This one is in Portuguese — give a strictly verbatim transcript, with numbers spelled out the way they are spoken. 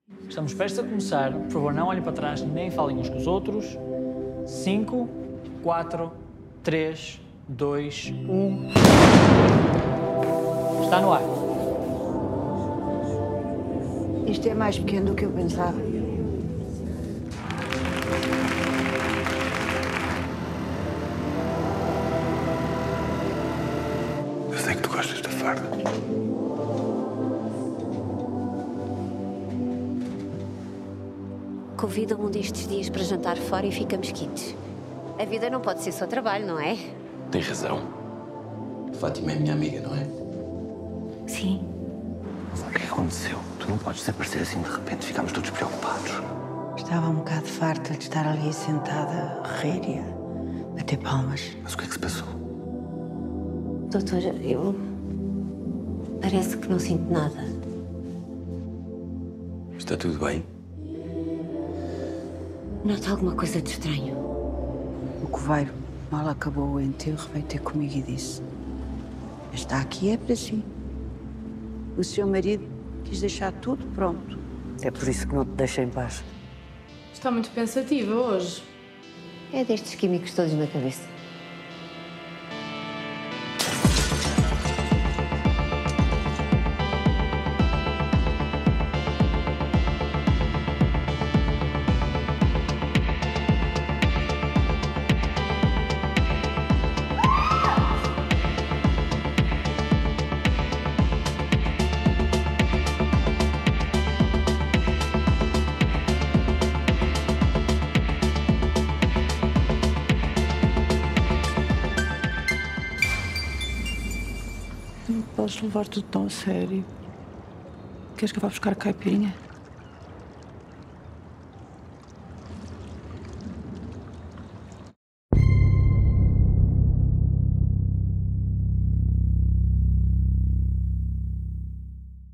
Estamos prestes a começar. Por favor, não olhem para trás nem falem uns com os outros. cinco, quatro, três, dois, um. Está no ar. Isto é mais pequeno do que eu pensava. Eu sei que tu gostas da farda. Convida-me um destes dias para jantar fora e ficamos quites. A vida não pode ser só trabalho, não é? Tem razão. Fátima é minha amiga, não é? Sim. O que aconteceu? Tu não podes desaparecer assim de repente. Ficámos todos preocupados. Estava um bocado farta de estar ali sentada, a rir e a bater palmas. Mas o que é que se passou? Doutora, eu... Parece que não sinto nada. Está tudo bem? Noto alguma coisa de estranho. O coveiro, mal acabou o enterro, veio ter comigo e disse: "Está aqui é para si. O seu marido quis deixar tudo pronto. É por isso que não te deixa em paz." Está muito pensativa hoje. É destes químicos todos na cabeça. Não podes levar tudo tão a sério. Queres que eu vá buscar a caipirinha?